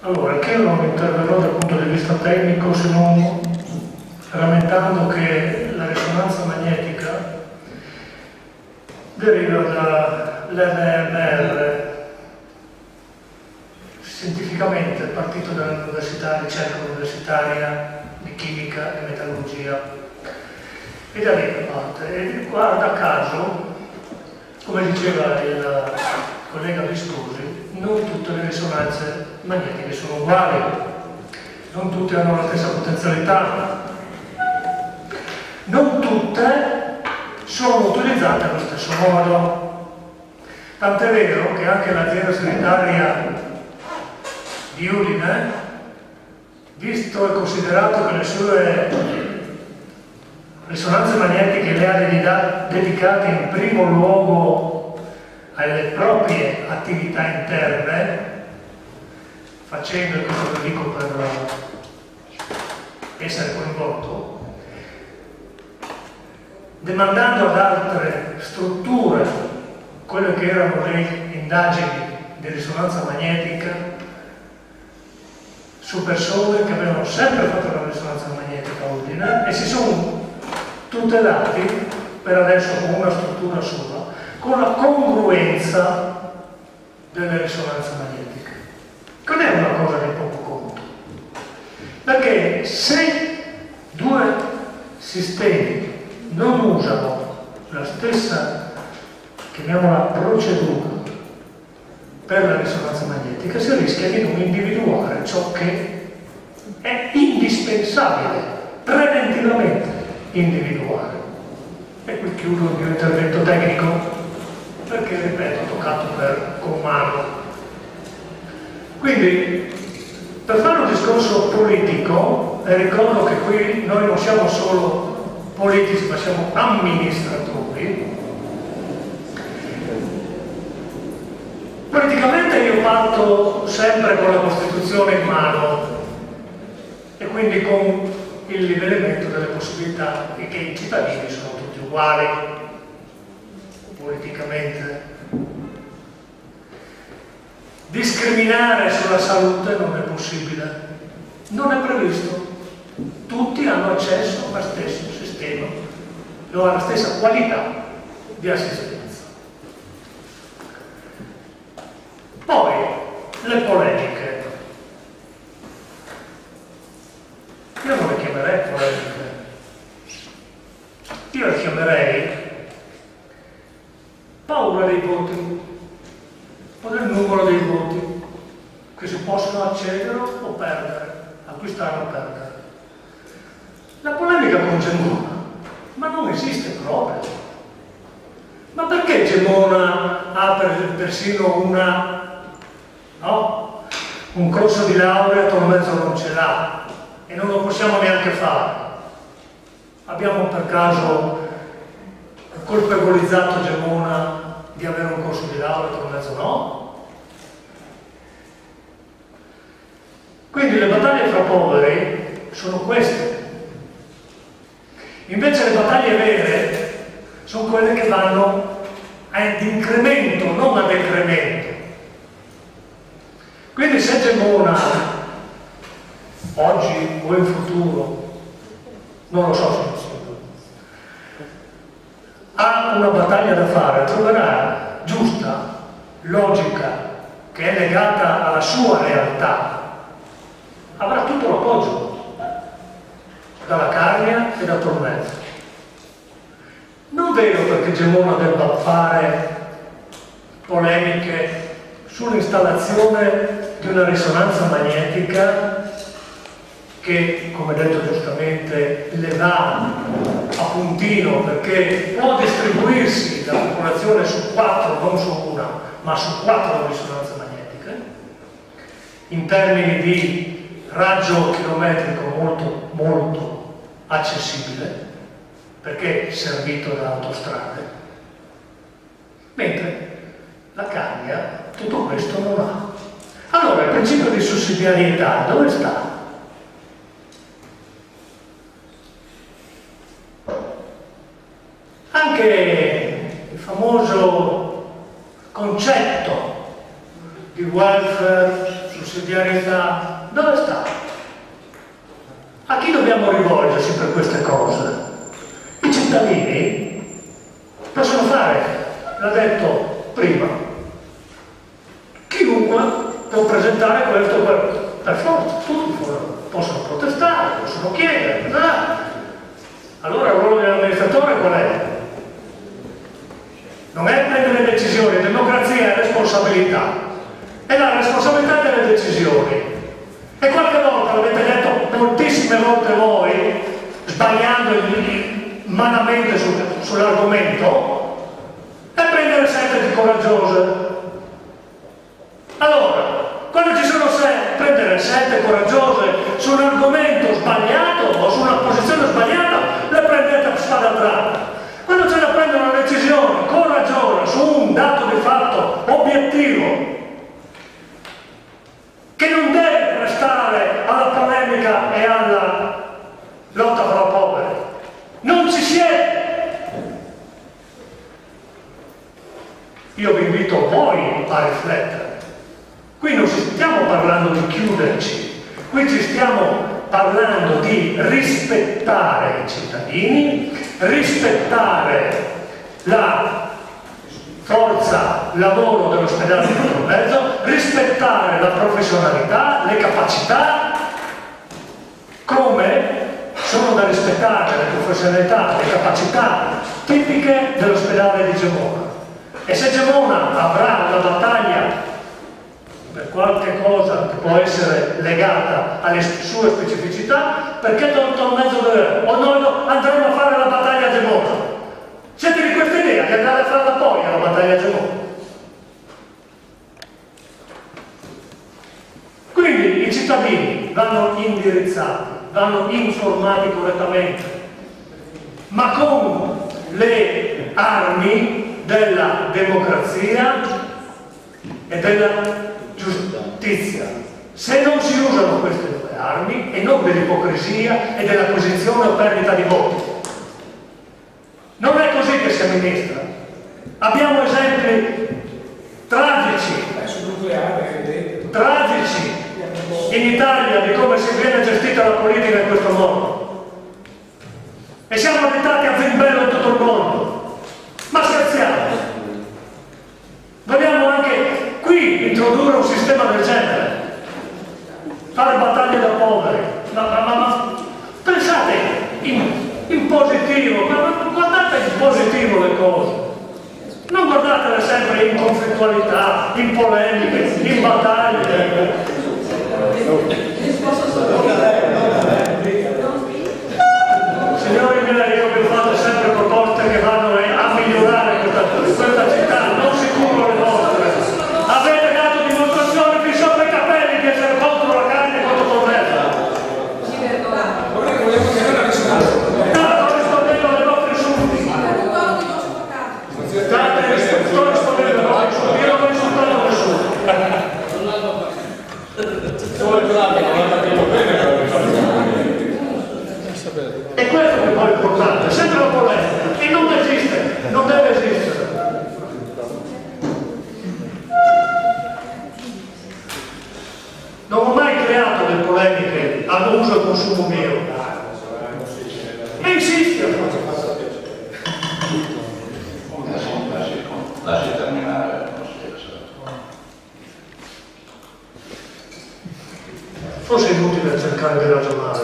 Allora, che io non interverrò dal punto di vista tecnico, se non rammentando che la risonanza magnetica deriva dall'NMR, scientificamente partito dall'università, ricerca universitaria di chimica e metallurgia, e da lì parte. E guarda caso, come diceva il collega Viscosi, non tutte le risonanze magnetiche sono uguali, non tutte hanno la stessa potenzialità, non tutte sono utilizzate allo stesso modo. Tant'è vero che anche l'azienda sanitaria di Udine, visto e considerato che le sue risonanze magnetiche le ha dedicate in primo luogo alle proprie attività interne, facendo, e questo lo dico per essere coinvolto, demandando ad altre strutture quelle che erano le indagini di risonanza magnetica su persone che avevano sempre fatto la risonanza magnetica a Udine e si sono tutelati per adesso con una struttura sola, con la congruenza delle risonanze magnetiche, che non è una cosa di poco conto, perché se due sistemi non usano la stessa, chiamiamola, procedura per la risonanza magnetica, si rischia di non individuare ciò che è indispensabile, preventivamente individuare. E qui chiudo il mio intervento tecnico, perché, ripeto, ho toccato con mano. Quindi, per fare un discorso politico, e ricordo che qui noi non siamo solo politici, ma siamo amministratori, politicamente io parto sempre con la Costituzione in mano e quindi con il livellamento delle possibilità e che i cittadini sono tutti uguali politicamente. Discriminare sulla salute non è possibile, non è previsto. Tutti hanno accesso allo stesso sistema, alla stessa qualità di assistenza. Poi le polemiche. Io non le chiamerei polemiche, io le chiamerei paura dei voti o del numero dei voti che si possono accedere o perdere, acquistare o perdere. La polemica con Gemona, ma non esiste proprio. Ma perché Gemona ha persino un corso di laurea, Tormezzo non ce l'ha e non lo possiamo neanche fare? Abbiamo per caso colpevolizzato Gemona di avere un corso di laurea, Tormezzo no? Quindi le battaglie fra poveri sono queste. Invece le battaglie vere sono quelle che vanno ad incremento, non a decremento. Quindi se Gemona oggi o in futuro, non lo so se è possibile, ha una battaglia da fare, troverà giusta, logica, che è legata alla sua realtà, avrà tutto l'appoggio dalla Carnia e da Tormezzo. Non vedo perché Gemona debba fare polemiche sull'installazione di una risonanza magnetica che, come detto giustamente, le va a puntino perché può distribuirsi la popolazione su 4, non su una, ma su 4 risonanze magnetiche, in termini di raggio chilometrico molto, molto accessibile, perché è servito da autostrade, mentre la Carnia tutto questo non ha. Allora il principio di sussidiarietà dove sta? Anche il famoso concetto di welfare welfare, sussidiarietà, dove sta? A chi dobbiamo rivolgerci per queste cose? I cittadini possono fare, l'ha detto prima, chiunque può presentare questo per forza, tutti possono protestare, possono chiedere, allora il ruolo dell'amministratore qual è? Non è prendere decisioni, democrazia è responsabilità, è la responsabilità delle decisioni. E qualche volta, l'avete detto moltissime volte voi, sbagliando malamente sull'argomento, è prendere scelte coraggiose. Allora, quando ci sono prendere scelte coraggiose su un argomento sbagliato o su una posizione sbagliata, le prendete a spada tratta. Quando c'è da prendere una decisione coraggiosa su un dato di fatto obiettivo, che non deve restare alla polemica e alla lotta fra poveri, non ci siete. Io vi invito voi a riflettere. Qui non stiamo parlando di chiuderci, qui ci stiamo parlando di rispettare i cittadini, rispettare la forza lavoro dell'ospedale di Portomezzo, rispettare la professionalità, le capacità, come sono da rispettare le professionalità, le capacità tipiche dell'ospedale di Gemona. E se Gemona avrà una battaglia per qualche cosa che può essere legata alle sue specificità, perché Portomezzo deve? O noi andremo a fare la battaglia a Gemona? Siete di questa idea di andare a farla poi alla battaglia a Gemona? Quindi i cittadini vanno indirizzati, vanno informati correttamente, ma con le armi della democrazia e della giustizia. Se non si usano queste due armi, e non dell'ipocrisia e dell'acquisizione o perdita di voti. Non è così che si amministra. Abbiamo esempi tragici in Italia di come si viene gestita la politica in questo modo. E siamo abitati a Zimbello in tutto il mondo. Ma scherziamo? Vogliamo anche qui introdurre un sistema del genere? Fare battaglie da poveri? Ma pensate in positivo, guardate in positivo le cose. Non guardatele sempre in conflittualità, in polemiche, in battaglie. Signori miei, io vi ho fatto sempre proposte che vanno a migliorare questa città, non si curano le vostre. Avete dato dimostrazione qui sopra i capelli di essere contro la carne e contro Portomezzo. E questo che poi è importante, sempre la polemica, e non esiste, non deve esistere. Non ho mai creato delle polemiche ad uso e consumo mio. E insisto. Lasci terminare. Forse è inutile cercare di ragionare.